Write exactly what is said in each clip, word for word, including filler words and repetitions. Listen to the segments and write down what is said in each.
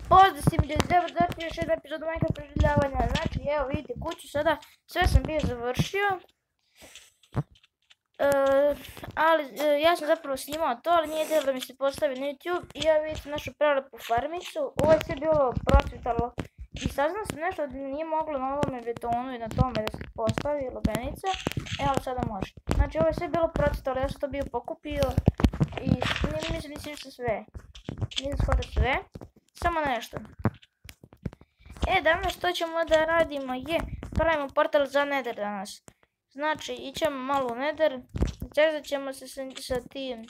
Pozdrav svim ljudi, dobrodošli još jedan epizod Minecraft preživljavanja. Znači, evo vidite kuću sada, sve sam bio završio. E, ali e, ja sam zapravo snimao to, ali nije htjelo da mi se postavi na YouTube. I ja vidite našu prelepu farmicu. Ovo je sve bilo procvjetalo. I saznao sam nešto da nije moglo na ovome betonu i na tome da se postavi lubenica. Evo sada može. Znači ovo je sve bilo procvjetalo, ja sam to bio pokupio. I mislim nisam ništa sve. Nisam skoro sve. Samo nešto. E, danas što ćemo da radimo je, pravimo portal za Nether danas. Znači, ićemo malo u Nether, zezat ćemo se sa, sa tim.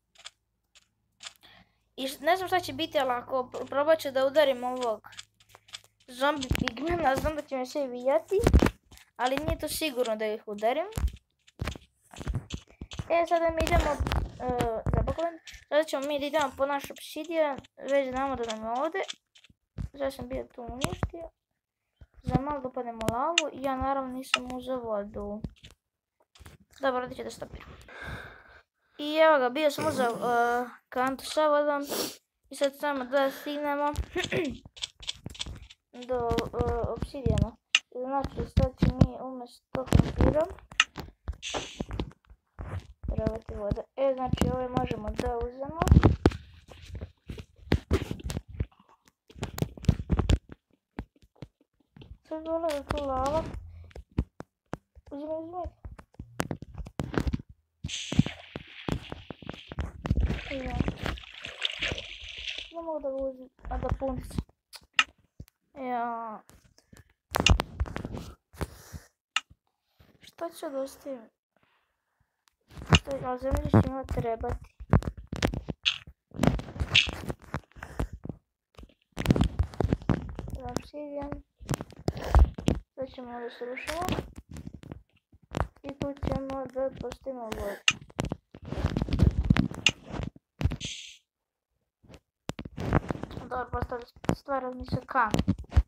I ne znam šta će biti, ali ako probat ću da udarim ovog zombi pigmena, znam da će me sve vijati, ali nije to sigurno da ih udarim. E, sada mi idemo, uh, zapakujem, sada ćemo mi da idemo po naš obsidijan, već znamo da nam je ovdje. Sada sam bio tu uništio. Za malo da upadnemo u lavu i ja naravno nisam uzeo vodu. Dobro, ovdje ću da stopiram. I evo ga, bio sam uzeo uh, kantu sa vodom. I sad samo da stignemo do uh, obsidijana. Znači sad ću mi umjesto krompirom trebati voda. E, znači ove možemo da uzemo. Sad dole je tu lava. Uzimaj, uzimaj. Uzimaj. Ne mogu da ga uzim, a da punci. Ja. Šta ću da ostavim? Što je, ali zemlje će ima trebati. Obsidijan. Sad ćemo da srušimo. I tu ćemo da postavimo vodu. Dobro, postavili stvar mi se kamen.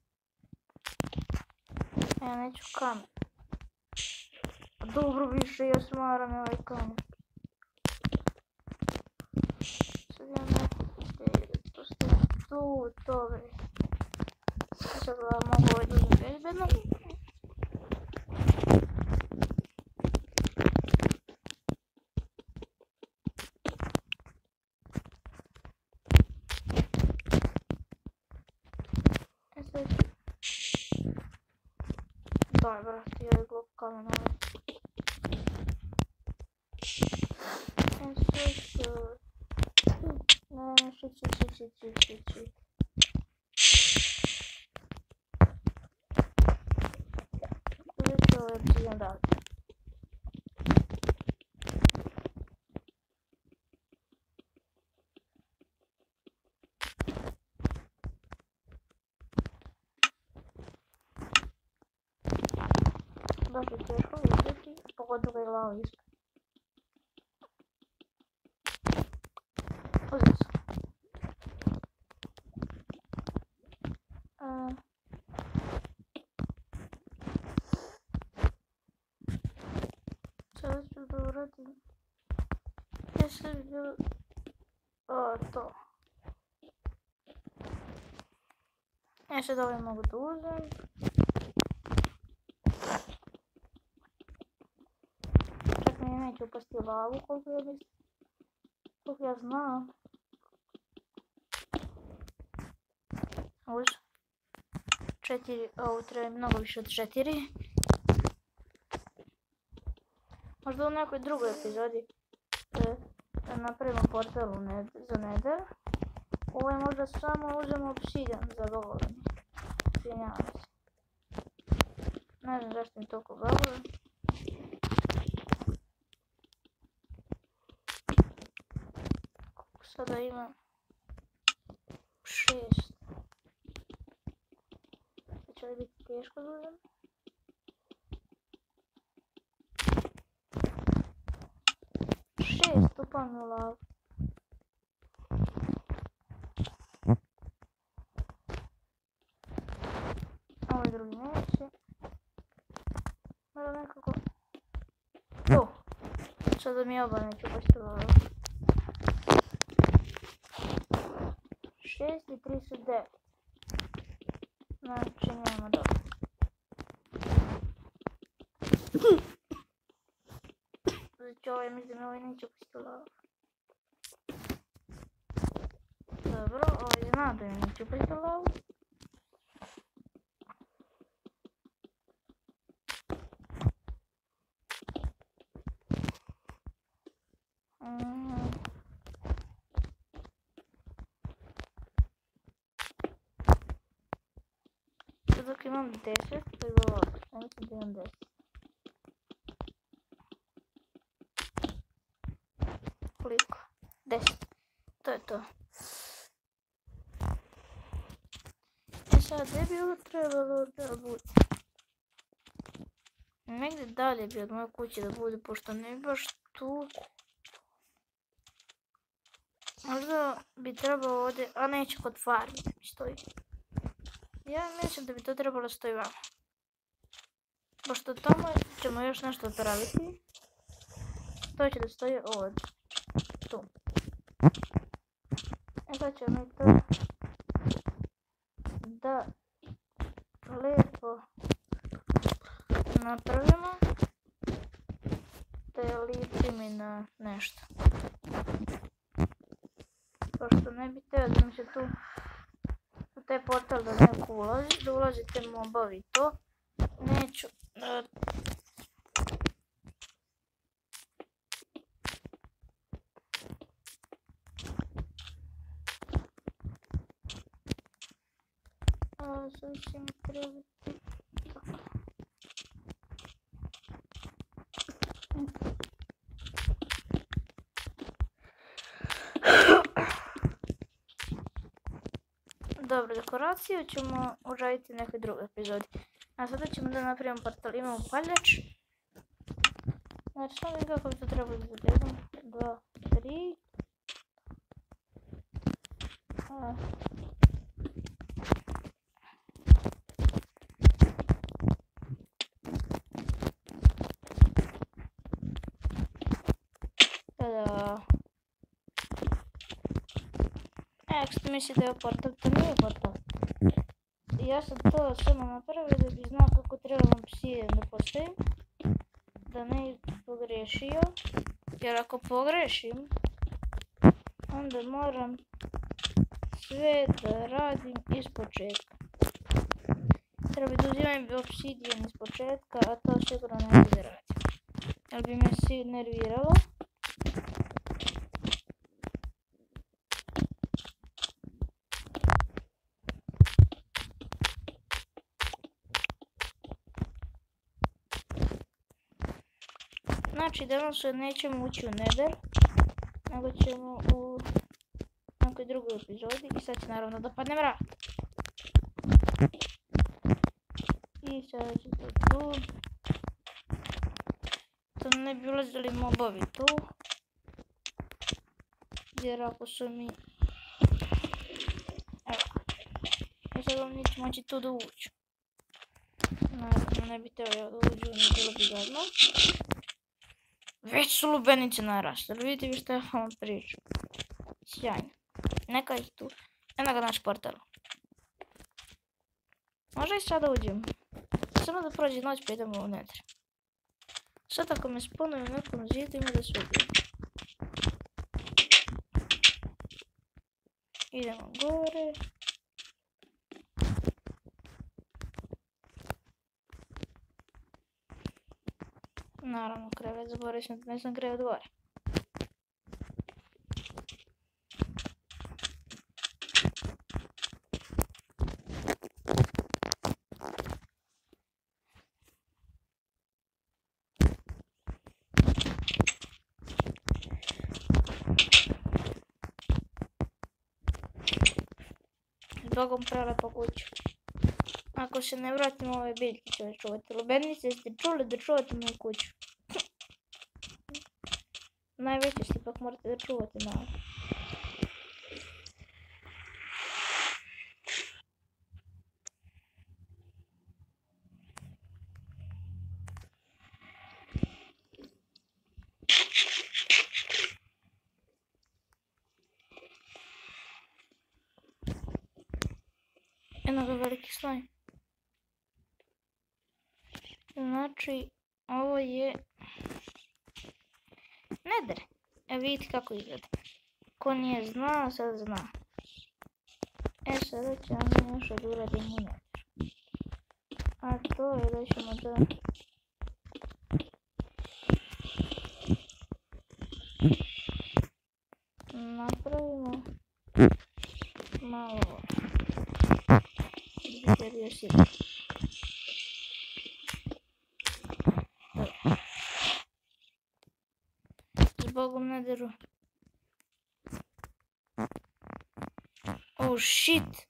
Ja neću kamen. Dobro, više ja smaram ovaj kamen. Sad ja ne postavim tu, dobro. Sad da mogu ovaj uzim bezbedno. E sad ću... Daj brate, ja je glup kamen ovaj. E sad ću... Ne, ne, šit, šit, šit, šit, šit, šit, šit. Obsidijan dati. Baš je teško vidjeti, pogotovo ga je glava ispred. Uzim se. Uh. Sada ću da uradim. Ja sam vidio o, to. Ja sad ovaj mogu da uzem. Čak mi neće upasti u lavu koliko ja mislim. Koliko ja znam. Uz. Četiri, ovo treba mnogo više od četiri. Možda u nekoj drugoj epizodi da napravimo portal za Nether. Ovo je možda samo uzemo obsidijan za govorenje. Izvinjavam se. Ne znam zašto mi toliko govorim. Sada imam šest. Sad će li biti teško da uzem? Šest, upam u lavu. Ovo je drugi neće. Mora nekako... Tu. Sad da mi oba neće upasti u lavu. Šest i tri su devet. Znači nema dobro. Znači ovaj mislim ovaj neće pustiti lavu. Dobro, ovaj zna da je neće pustiti lavu. Dok imam deset, to je bilo ovako, ja mislim da imam deset. Koliko? deset. To je to. E sad, gdje bi ovo trebalo da bude? Negdje dalje bi od moje kuće da bude, pošto ne bi baš tu. Možda bi trebalo ovdje, a neće kod farme da mi stoji. Ja mislim da bi to trebalo stoji vama. Pošto tamo ćemo još nešto praviti. To će da stoji ovdje. Tu. E sad ćemo mi to da lijepo napravimo. Te lijepim i na nešto. Pošto ne bi teo da mi se tu u taj portal da neko ulazi, da ulazite mobovi to. Neću da... A sad će mi trebati... Dobro, dekoraciju ćemo uraditi u nekoj drugoj epizodi. A sada ćemo da napravimo portal. Imamo paljač. Znači, samo vidim kako bi to trebalo da bude. jedan, dva, tri. A. Tada. E, ako ste mislili da je portal, to nije portal. Ja sam to samo napravio da bi znao kako trebam psijem da postavim. Da ne pogrešio. Jer ako pogrešim, onda moram sve da radim iz početka. Treba da uzimam obsidijan iz početka, a to sigurno ne bi da radim. Jer bi me svi nerviralo. Znači danas nećemo ući u Nether, nego ćemo u nekoj drugoj epizodi i sad će naravno da padne mrak. I sada će to tu. To ne bi ulazili mobovi tu. Jer ako su mi... Evo. I sad vam neće moći tu da uđu. Naravno ne bi teo ja da uđu, ne bilo bi gadno. Već su lubenice narasle, vidite vi što ja vam pričam. Sjajno. Neka ih tu. Eno ga naš portal. Možda i sada uđem. Samo da prođe noć pa idemo u Nether. Sad ako me spunuju u nekom zidu ima da se ubijem. Idemo gore. Naravno, krevet, zaboravio sam da ne sam krevet gore. Zbogom prelepa kuća. Ako se ne vratim ove biljke će čuvati. Lubenice, ste čuli da čuvate moju kuću? Najveće ste, ipak morate da čuvate malo. Eno ga veliki slaj. Znači, ovo je Nether. Evo vidite kako izgleda. Ko nije znao, sad zna. E sada ćemo još da uradimo Nether. A to je da ćemo da... napravimo malo da bi još jedan. Zbogom Netheru. Oh shit!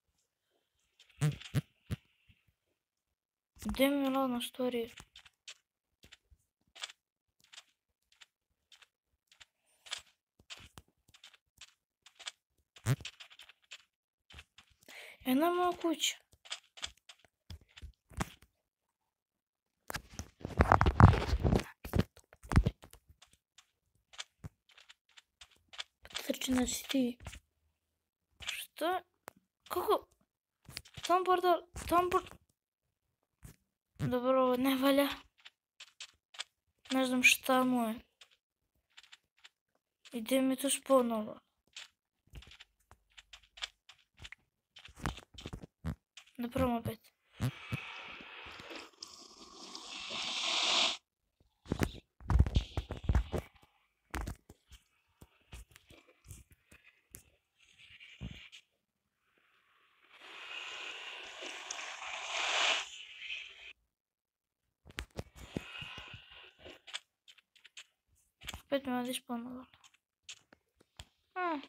Gdje mi je ladno stvari? Jedna moja kuća. Trči na si ti. Što? Kako? Tom portal, tom portal. Dobro, ovo ne valja. Ne znam šta mu je. I gdje mi je to spawnovalo? Da probam opet. Opet mi je ovdje spawnovalo. Hmm.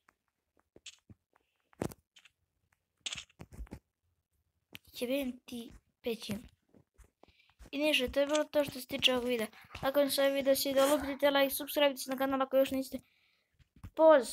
Jebem ti pećinu. I ništa, to je bilo to što se tiče ovog videa. Ako vam se ovaj video svidio, lupite like, subscribe se na kanal ako još niste. Poz!